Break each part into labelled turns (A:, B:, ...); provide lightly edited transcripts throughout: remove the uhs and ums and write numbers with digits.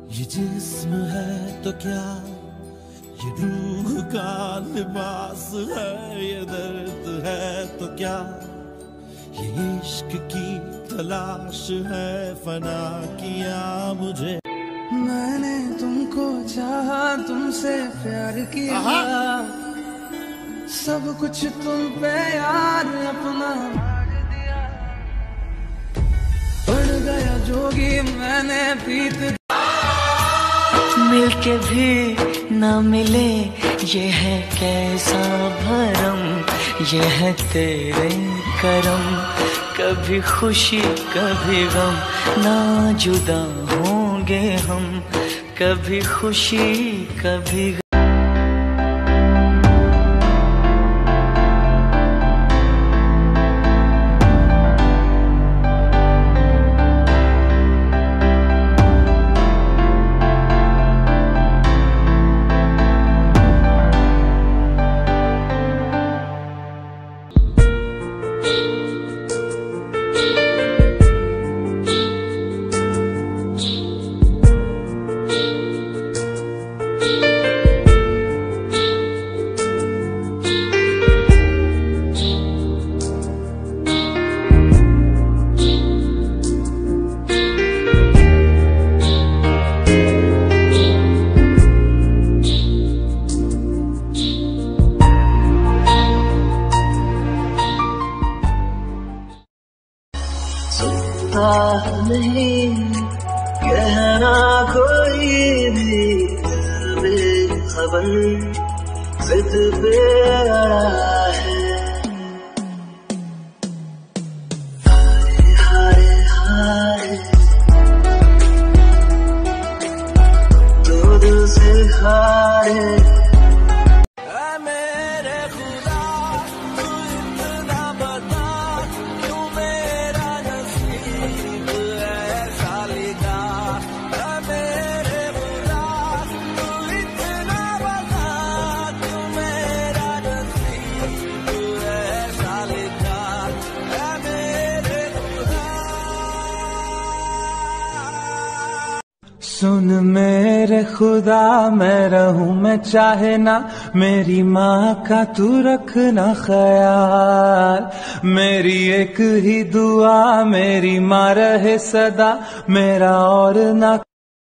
A: ये जिस्म है तो क्या, ये रूह का लिबास है, ये दर्द है तो क्या, ये इश्क की तलाश है, फना किया मुझे।
B: मैंने तुमको चाहा, तुमसे प्यार किया, सब कुछ तुम पे यार अपना दिया। बढ़ गया जोगी मैंने पीत,
C: मिलके भी ना मिले ये है कैसा भरम, ये है तेरे करम। कभी खुशी कभी गम, ना जुदा होंगे हम, कभी खुशी कभी गम।
D: नहीं कहना कोई भी बेखबर, जिद पे अड़ा है। हाय हाय हाय तो दिल से हारे।
B: सुन मेरे खुदा मैं रहूं मैं चाहे ना, मेरी माँ का तू रखना ख्याल। मेरी एक ही दुआ मेरी माँ रहे सदा, मेरा और ना।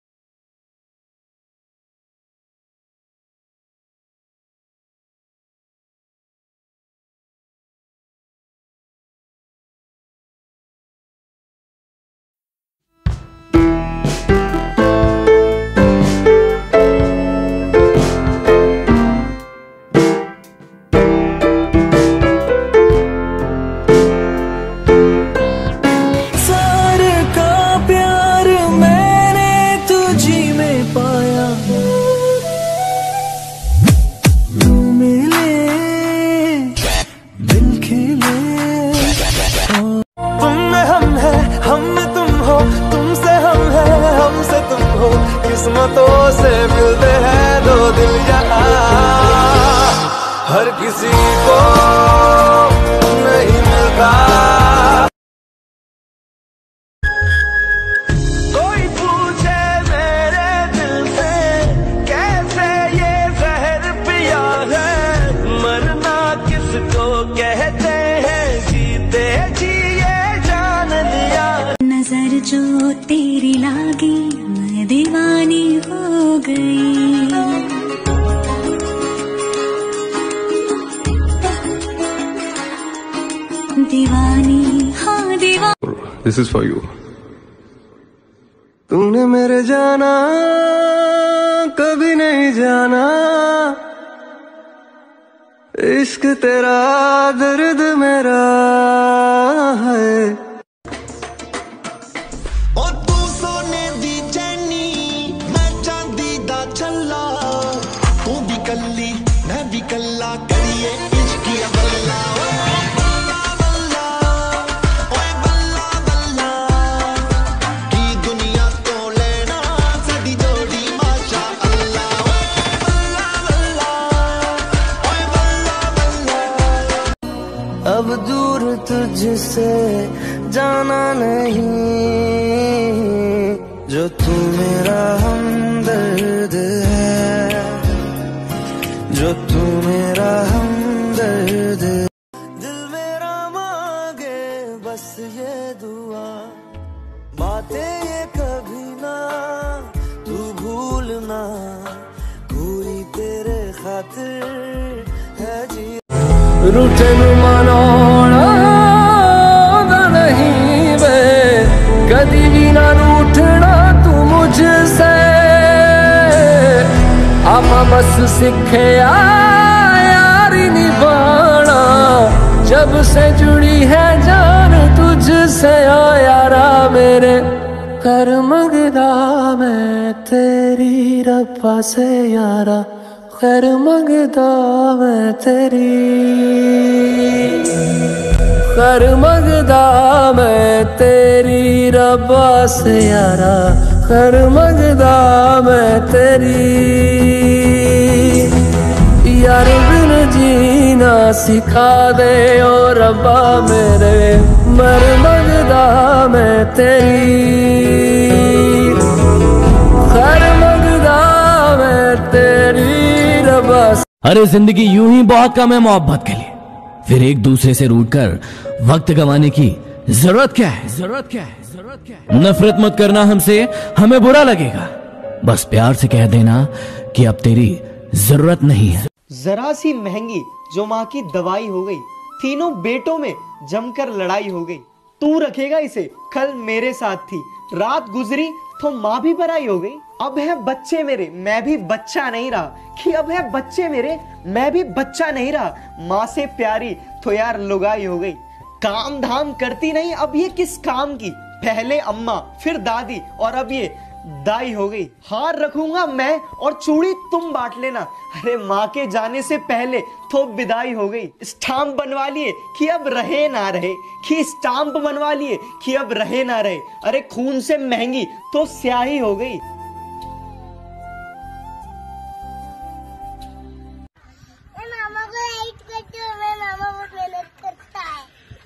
B: किस्मतों से मिलते हैं दो दिल यहाँ, हर किसी को नहीं मिलता। कोई पूछे मेरे दिल से कैसे ये जहर पिया है, मरना किसको कहते हैं, जीते जी ये जान लिया।
E: नजर जो तेरी लागी मैं दीवानी हो गई, दीवानी हाँ दीवानी।
F: This is for you.
B: तूने मेरे जाना कभी नहीं जाना, इश्क तेरा दर्द मेरा है। अब दूर तुझसे जाना नहीं,
F: जो तू मेरा हमदर्द है, जो तू मेरा हमदर्द। दिल मेरा मांगे बस ये दुआ, बातें ये कभी ना तू भूलना, कोई तेरे खातिर है जी। रूठे नू मनाना नहीं वे, कदी भी ना रूठना तू मुझसे। आपा बस सीखे यारी निभाना, जब से जुड़ी है जान तुझसे। ओ यारा मेरे कर मंगदा मैं तेरी रब्बा से यारा, कर मंगदा मैं तेरी, कर मंगदा मैं तेरी रब्बा से यारा, कर मंगदा मैं तेरी। यार बिन जीना सिखा दे ओ रब्बा मेरे, मर मंगदा मैं तेरी, कर मंगदा मैं तेरी रब्बा।
G: अरे जिंदगी यूं ही बहुत कम है मोहब्बत के लिए, फिर एक दूसरे से रूठकर वक्त गंवाने की जरूरत क्या है? जरूरत क्या है? जरूरत क्या है? नफरत मत करना हमसे, हमें बुरा लगेगा। बस प्यार से कह देना कि अब तेरी जरूरत नहीं है।
H: जरा सी महंगी जो माँ की दवाई हो गई, तीनों बेटों में जमकर लड़ाई हो गई। तू रखेगा इसे, कल मेरे साथ थी, रात गुजरी तो माँ भी पराई हो गई। अब है बच्चे मेरे, मैं भी बच्चा नहीं रहा, कि अब है बच्चे मेरे, मैं भी बच्चा नहीं रहा। माँ से प्यारी तो यार लुगाई हो गई, काम धाम करती नहीं अब ये किस काम की। पहले अम्मा फिर दादी और अब ये दाई हो गई। हार रखूंगा मैं और चूड़ी तुम बांट लेना। अरे माँ के जाने से पहले तो विदाई हो गई। स्टाम्प बनवा लिए कि अब रहे ना रहे, कि स्टाम्प बनवा लिए कि अब रहे ना रहे। अरे खून से महंगी तो स्याही हो गई।
I: मामा को लाइट करते हो, मैं मामा बहुत मेहनत करता है।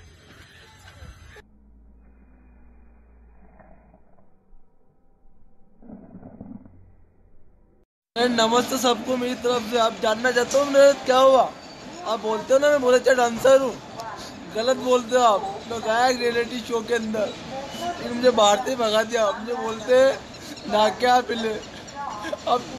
J: नमस्ते सबको मेरी तरफ से। आप जानना चाहते हो मेरे क्या हुआ? आप बोलते हो ना मैं बहुत अच्छा डांसर हूँ, गलत बोलते हो आप। मैं गया रियलिटी शो के अंदर, मुझे बाहर से भगा दिया। मुझे बोलते ना क्या पिले अब